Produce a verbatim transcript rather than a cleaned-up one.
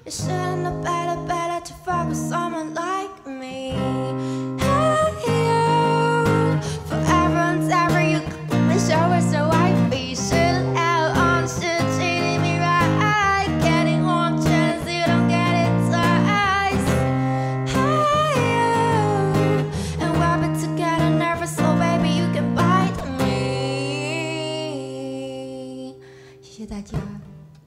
You should know better, better to fuck with someone like me. Hey, you, forever and ever, you couldn't show us so wifey. Should out on shit, treating me right, getting warm chance you don't get it twice. Hey, you, and we're been together, nervous, so baby you can bite me. 谢谢大家。